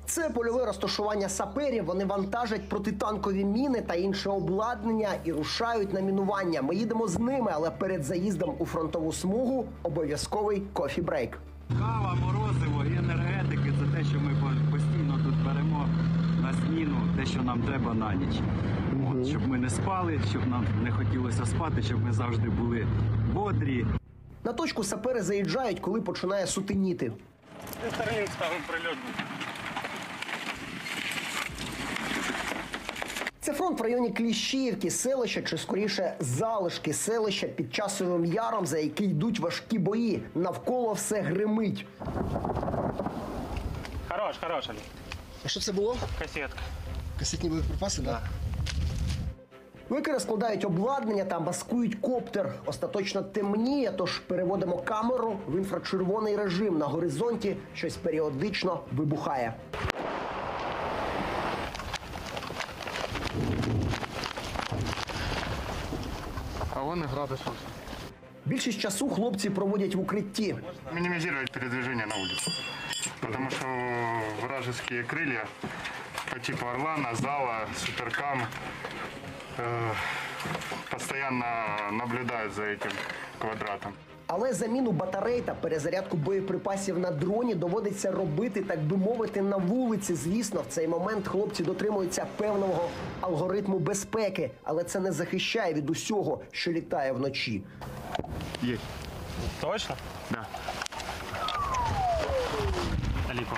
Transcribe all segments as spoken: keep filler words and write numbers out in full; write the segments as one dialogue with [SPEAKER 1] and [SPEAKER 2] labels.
[SPEAKER 1] Це польове розташування саперів. Вони вантажать протитанкові міни та інше обладнання і рушають на мінування. Ми їдемо з ними, але перед заїздом у фронтову смугу обов'язковий кофі-брейк.
[SPEAKER 2] Кава, морозиво і енергетики – це те, що ми постійно тут беремо на зміну, те, що нам треба на ніч. От, щоб ми не спали, щоб нам не хотілося спати, щоб ми завжди були бодрі.
[SPEAKER 1] На точку сапери заїжджають, коли починає сутеніти.
[SPEAKER 3] Старлінг ставимо прильотник.
[SPEAKER 1] Це фронт в районі Кліщіївки, селища, чи скоріше залишки селища під Часовим Яром, за який йдуть важкі бої. Навколо все гримить.
[SPEAKER 3] Хорош, хорош, Олег.
[SPEAKER 1] А що це було?
[SPEAKER 3] Касетка.
[SPEAKER 1] Касетні боєприпаси, так? Вики розкладають обладнання та маскують коптер. Остаточно темніє, тож переводимо камеру в інфрачервоний режим. На горизонті щось періодично вибухає.
[SPEAKER 4] А вон и градус.
[SPEAKER 1] Більшість часу хлопці проводять в укритті.
[SPEAKER 5] Минимизировать передвижение на улице. Потому что вражеские крылья по типу Орлана, Зала, Суперкам э, постоянно наблюдают за этим квадратом.
[SPEAKER 1] Але заміну батарей та перезарядку боєприпасів на дроні доводиться робити, так би мовити, на вулиці. Звісно, в цей момент хлопці дотримуються певного алгоритму безпеки, але це не захищає від усього, що літає вночі.
[SPEAKER 5] Есть.
[SPEAKER 3] Точно?
[SPEAKER 5] Да.
[SPEAKER 3] Далеко.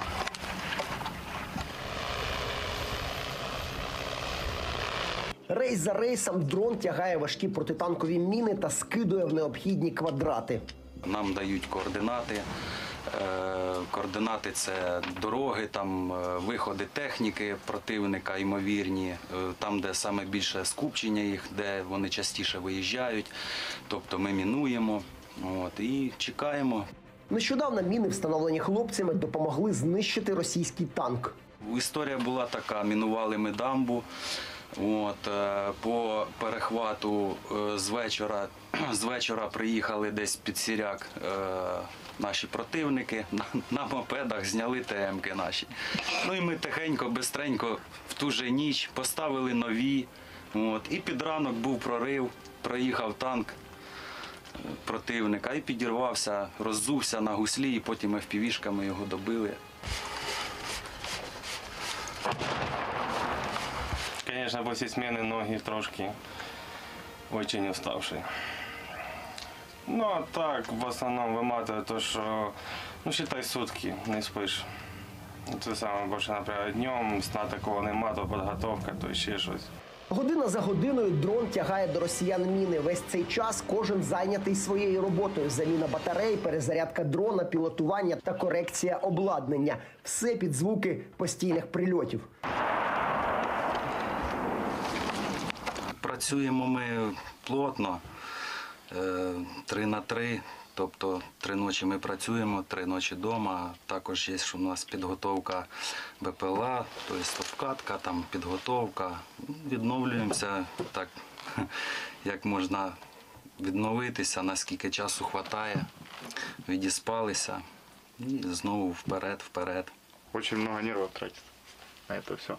[SPEAKER 1] Рейс за рейсом дрон тягає важкі протитанкові міни та скидує в необхідні квадрати.
[SPEAKER 2] Нам дають координати. Е, Координати – це дороги, там е, виходи техніки противника, ймовірні, е, там, де саме більше скупчення їх, де вони частіше виїжджають. Тобто ми мінуємо, от, і чекаємо.
[SPEAKER 1] Нещодавно міни, встановлені хлопцями, допомогли знищити російський танк.
[SPEAKER 2] Історія була така: мінували ми дамбу. От, е, по перехвату е, з вечора, з вечора приїхали десь під Сіряк е, наші противники, на, на мопедах зняли ТМ-ки наші. Ну і ми тихенько, бистренько в ту же ніч поставили нові. От, і під ранок був прорив, проїхав танк е, противника і підірвався, роззувся на гуслі, і потім еф пі ві-шками його добили.
[SPEAKER 3] Конечно, после смены ноги трошки очень уставший. Ну, а так, в основном выматывает то, что, ну, считай, сутки не спиш. Це саме більше, наприклад, днем, сна такого нема, то підготовка, то ще щось.
[SPEAKER 1] Година за годиною дрон тягає до росіян міни. Весь цей час кожен зайнятий своєю роботою. Заміна батарей, перезарядка дрона, пілотування та корекція обладнання. Все під звуки постійних прильотів.
[SPEAKER 2] Працюємо ми плотно, три на три, тобто три ночі ми працюємо, три ночі вдома. Також є у нас підготовка Б П Л А, тобто обкатка, там підготовка. Відновлюємося так, як можна відновитися, наскільки часу вистачає, відіспалися і знову вперед, вперед.
[SPEAKER 5] Очень много нервов тратит на это все.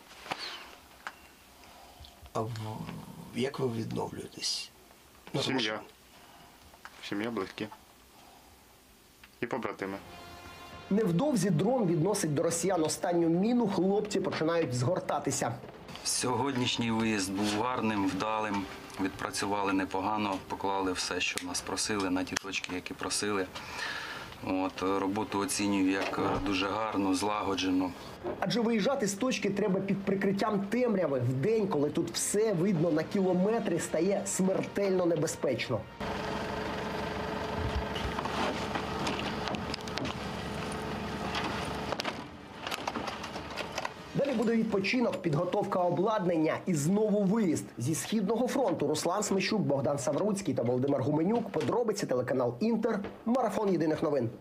[SPEAKER 1] А як ви відновлюєтесь?
[SPEAKER 5] Сім'я. Сім'я, близькі. І побратими.
[SPEAKER 1] Невдовзі дрон відносить до росіян останню міну, хлопці починають згортатися.
[SPEAKER 2] Сьогоднішній виїзд був гарним, вдалим, відпрацювали непогано, поклали все, що нас просили, на ті точки, які просили. От, роботу оцінюю як дуже гарну, злагоджену.
[SPEAKER 1] Адже виїжджати з точки треба під прикриттям темряви. Вдень, коли тут все видно на кілометри, стає смертельно небезпечно. Далі буде відпочинок, підготовка обладнання і знову виїзд. Зі Східного фронту Руслан Смещук, Богдан Савруцький та Володимир Гуменюк. Подробиці телеканал Інтер. Марафон єдиних новин.